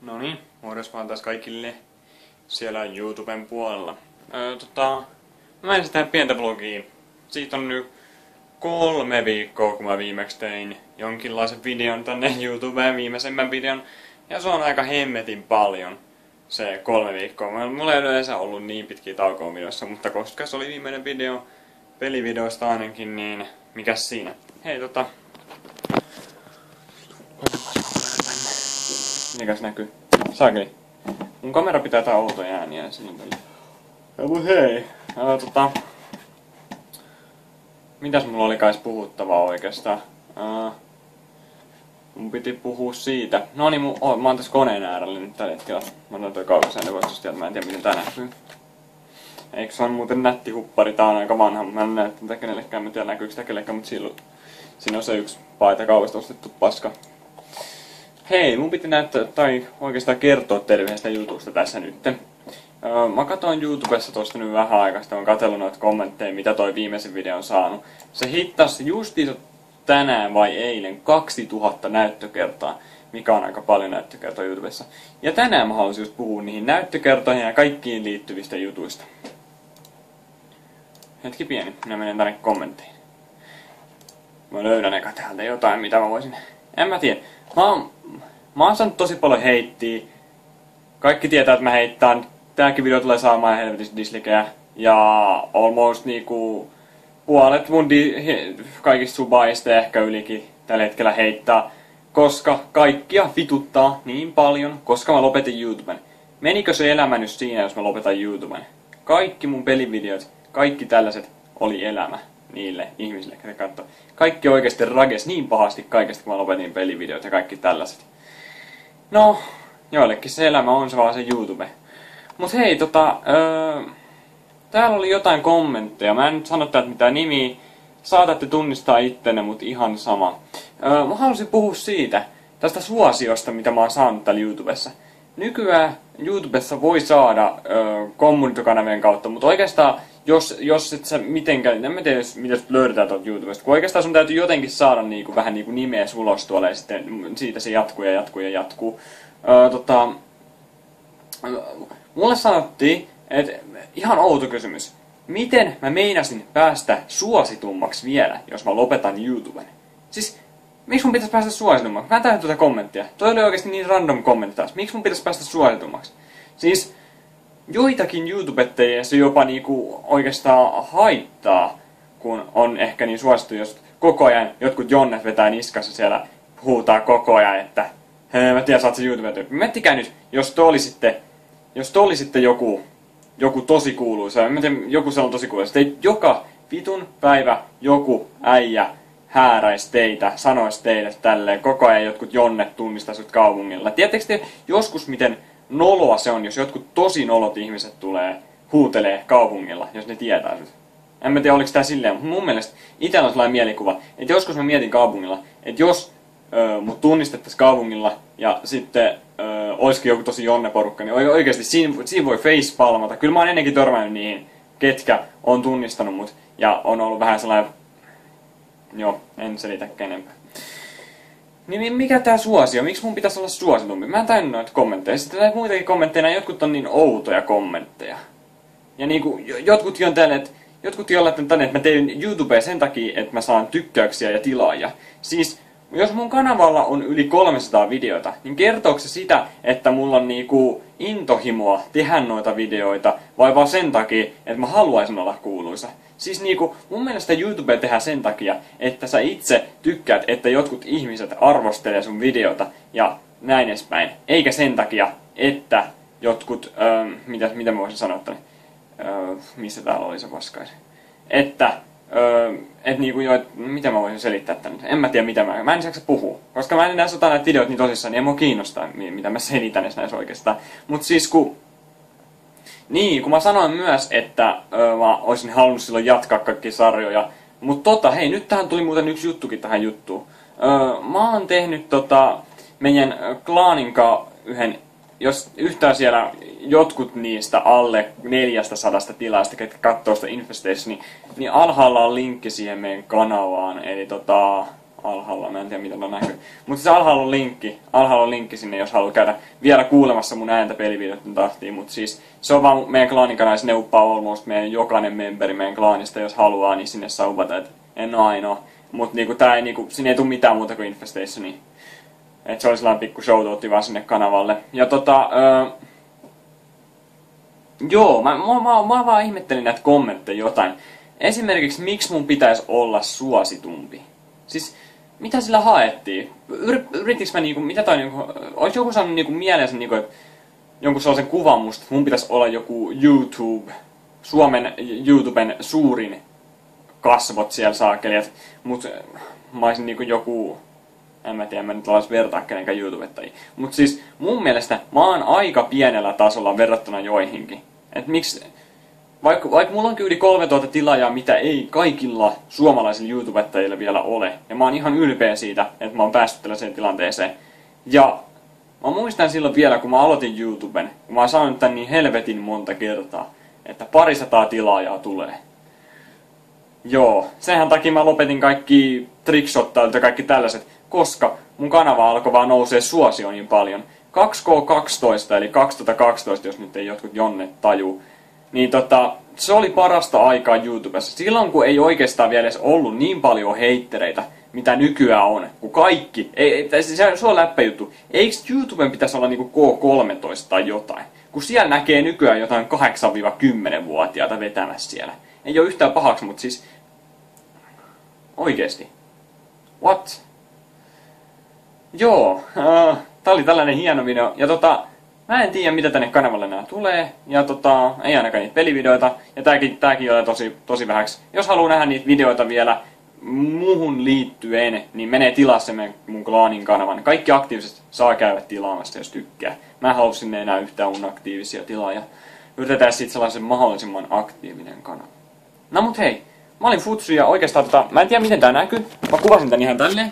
No niin, morjes vaan taas kaikille siellä YouTuben puolella. Mä en sitä pientä vlogia. Siitä on nyt 3 viikkoa, kun mä viimeksi tein jonkinlaisen videon tänne YouTubeen, viimeisemmän videon. Ja se on aika hemmetin paljon, se 3 viikkoa. Mulla ei yleensä ollut niin pitkiä taukoa videossa, mutta koska se oli viimeinen video, pelivideoista ainakin, niin mikäs siinä? Hei mikäs näkyy? Saakeli. Mun kamera pitää tää outoja ääniä siinä. Mut hei. Mitäs mulla oli kais puhuttavaa oikeastaan? Mun piti puhua siitä. No niin, mä oon tässä koneen äärellä nyt tällä hetkellä. Mä oon toi kaukasääntö voistosti, mä en tiedä miten tää näkyy. Eikö se on muuten nätti huppari? Tää on aika vanha. Mä en näe tätä kenellekään, mä en tiedä näkyykö sitä kenellekään, mut siinä on se yksi paita kaupasta ostettu paska. Hei, mun piti näyttää, tai oikeastaan kertoa teille yhdestä jutusta tässä nyt. Mä katsoin YouTubessa tosta nyt vähän aikaa, sitten oon katsellut noita kommentteja, mitä toi viimeisen video on saanut. Se hittasi justiinsa tänään vai eilen 2000 näyttökertaa, mikä on aika paljon näyttökertoa YouTubessa. Ja tänään mä haluaisin just puhua niihin näyttökertoihin ja kaikkiin liittyvistä jutuista. Hetki pieni, minä menen tänne kommentteihin. Mä löydän eka täältä jotain, mitä mä voisin... En mä tiedä. Mä oon saanut tosi paljon heittiä. Kaikki tietää, että mä heittään. Tääkin video tulee saamaan helvetistä dislikeä. Ja almost niinku puolet mun kaikista subaista ja ehkä ylikin tällä hetkellä heittää. Koska kaikkia vituttaa niin paljon, koska mä lopetin YouTuben. Menikö se elämä nyt siinä, jos mä lopetan YouTuben? Kaikki mun pelivideot, kaikki tällaiset oli elämä niille ihmisille, jotka katsoo. Kaikki oikeesti rages niin pahasti kaikesta, kun mä lopetin pelivideot ja kaikki tällaiset. No, joillekin se elämä on se vaan se YouTube. Mut hei, täällä oli jotain kommentteja. Mä en nyt sano täältä mitään nimiä. Saatatte tunnistaa ittenne, mut ihan sama. Mä halusin puhua siitä, tästä suosiosta, mitä mä oon saanut täällä YouTubessa. Nykyään YouTubessa voi saada kommunitokanavien kautta, mutta oikeastaan jos et sä mitenkään, en mä tiedä mitä löydetään tuolta YouTubesta, kun oikeastaan sun täytyy jotenkin saada niinku, vähän niinku nimeä ulos tuolla ja sitten siitä se jatkuu ja jatkuu ja jatkuu. Mulle sanottiin, että ihan outo kysymys. Miten mä meinasin päästä suositummaksi vielä, jos mä lopetan YouTuben? Siis, miksi mun pitäisi päästä suositummaksi? Mä en täysin tuota kommenttia. Toi oli oikeasti niin random kommentti taas. Miksi mun pitäisi päästä suositummaksi? Siis, joitakin YouTubettajia se jopa niinku oikeastaan haittaa, kun on ehkä niin suosittu, jos koko ajan jotkut jonnet vetää niskassa siellä, huutaa koko ajan, että hei, mä tiedän, sä oot se YouTubettaja. Miettikää nyt, jos te olisitte joku tosi kuuluisa, mä tiedän, joku se on tosi kuuluisa, että joka vitun päivä joku äijä hääräisi teitä, sanoisi teille tälleen, koko ajan jotkut jonnet tunnistaisivat kaupungilla. Tiedättekö te joskus miten noloa se on, jos jotkut tosi nolot ihmiset huutelee kaupungilla, jos ne tietää sitä. En mä tiedä, oliko tää silleen, mutta mun mielestä itsellä on sellainen mielikuva, että joskus mä mietin kaupungilla, että jos mut tunnistettaisiin kaupungilla ja sitten olisikin joku tosi jonneporukka, niin oikeasti siinä voi facepalmata. Kyllä mä oon ennenkin törmännyt niihin, ketkä on tunnistanut mut ja on ollut vähän sellainen... Joo, en selitäkään enempää. Niin mikä tää suosio? Miksi mun pitäisi olla suositumpi? Mä en tajunnut noita kommentteja. Sitten näitä muitakin kommentteja, jotkut on niin outoja kommentteja. Ja niinku, jotkutkin on tänne, että mä teen YouTubea sen takia, että mä saan tykkäyksiä ja tilaajia. Siis, jos mun kanavalla on yli 300 videota, niin kertooko se sitä, että mulla on niinku intohimoa tehdä noita videoita, vai vaan sen takia, että mä haluaisin olla kuuluisa? Siis niinku, mun mielestä YouTubea tehdään sen takia, että sä itse tykkäät, että jotkut ihmiset arvostelee sun videota ja näin edespäin. Eikä sen takia, että jotkut, mitä mä voisin sanoa tänne? Missä täällä oli se paskaisi? Niinku mitä mä voisin selittää tänne? En mä tiedä mä en jaksa puhua. Koska mä en enää ota näitä videoita niin tosissaan, niin ei mua kiinnostaa, mitä mä selitän edes näissä oikeastaan. Mut siis kun mä sanoin myös, että mä olisin halunnut silloin jatkaa kaikkia sarjoja. Mut hei, nyt tähän tuli muuten yksi juttukin tähän juttuun. Mä oon tehnyt meidän klaaninkaan yhden, jos yhtään siellä jotkut niistä alle 400 tilaista, ketkä katsoo sitä Infestation, niin alhaalla on linkki siihen meidän kanavaan. Eli alhaalla, mä en tiedä mitä näkyy. Mutta se alhaalla on linkki sinne, jos haluaa käydä vielä kuulemassa mun ääntä pelivideoiden tahtiin. Mutta siis se on vaan meidän klaanin kanava, se neuppaa almost meidän jokainen memberi meidän klaanista, jos haluaa, niin sinne saa upata, et en oo ainoa. Mutta niinku, sinne ei tule mitään muuta kuin Infestationia. Et se oli sellainen pikku shoutoutti vaan sinne kanavalle. Ja joo, mä vaan ihmettelin näitä kommentteja jotain. Esimerkiksi, miksi mun pitäisi olla suositumpi? Siis, mitä sillä haettiin? Yritikö mä niinku, mitä toi niinku, olis joku saanut niinku mieleensä niinku, että jonkun sellaisen kuvan musta, että mun pitäisi olla joku Suomen YouTuben suurin kasvot siellä saakeli, mut mä olisin niinku joku, en mä tiedä, mä nyt laisin vertaa kenenkään YouTubettajia. Mut siis mun mielestä mä oon aika pienellä tasolla verrattuna joihinkin. Et miksi, vaikka mulla onkin yli 3000 tilaajaa, mitä ei kaikilla suomalaisilla YouTubettajilla vielä ole. Ja mä oon ihan ylpeä siitä, että mä oon päässyt tällaiseen tilanteeseen. Ja mä muistan silloin vielä, kun mä aloitin YouTuben, kun mä oon saanut tän niin helvetin monta kertaa, että 200 tilaajaa tulee. Joo, senhän takia mä lopetin kaikki trickshottailut ja kaikki tällaiset, koska mun kanava alkoi vaan nousee suosio niin paljon. 2K12, eli 2012, jos nyt ei jotkut jonnet tajuu, niin se oli parasta aikaa YouTubessa. Silloin kun ei oikeastaan vielä edes ollut niin paljon heittereitä, mitä nykyään on, kun kaikki, se on läppäjuttu. Eikö YouTuben pitäisi olla niinku K13 tai jotain? Kun siellä näkee nykyään jotain 8-10-vuotiaita vetämässä siellä. Ei ole yhtään pahaksi, mutta siis oikeesti. What? Joo, tää oli tällainen hieno video. Ja mä en tiedä mitä tänne kanavalle enää tulee. Ja ei ainakaan niitä pelivideoita. Ja tääkin on tosi vähäksi. Jos haluaa nähdä niitä videoita vielä muuhun liittyen, niin menee tilaa se mun klaanin kanavan. Kaikki aktiiviset saa käydä tilaamassa, jos tykkää. Mä en halua sinne enää yhtään unaktiivisia tilaajia. Yritetään sitten sellaisen mahdollisimman aktiivinen kanava. No mut hei, mä olin Futsu ja oikeastaan mä en tiedä miten tää näkyy. Mä kuvasin tän ihan tälleen,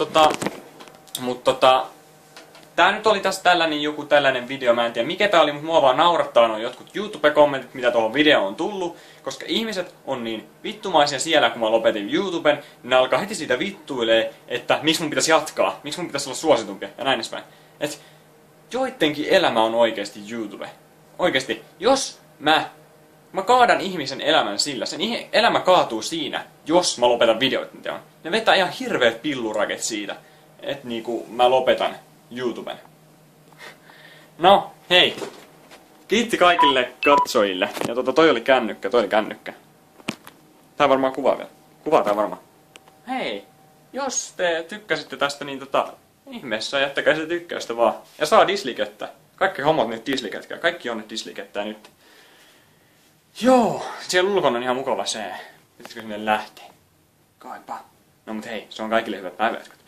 mutta tää nyt oli tässä joku tällainen video, mä en tiedä mikä tää oli, mutta mua vaan naurattaa nuo jotkut YouTube-kommentit, mitä tuohon videoon on tullut, koska ihmiset on niin vittumaisia siellä, kun mä lopetin YouTuben, niin ne alkaa heti siitä vittuilee, että miksi mun pitäisi jatkaa, miksi mun pitäisi olla suositumpia ja näin edespäin. Et joidenkin elämä on oikeesti YouTube. Oikeesti, jos mä kaadan ihmisen elämän sillä, sen elämä kaatuu siinä, jos mä lopetan videoiden teon. Ne vetää ihan hirveät pilluraket siitä, että niinku mä lopetan YouTuben. No, hei. Kiitti kaikille katsojille. Ja toi oli kännykkä. Tää varmaan kuvaa vielä. Kuvaa tää varmaan. Hei, jos te tykkäsitte tästä, niin ihmeessä jättäkää se tykkäystä vaan. Ja saa dislikettä. Kaikki hommat nyt disliketkää. Kaikki on nyt dislikettää nyt. Joo, siellä ulkona on ihan mukava se. Pitäisikö sinne lähteä? Kaipa. No mut hei, se on kaikille hyvät päivät.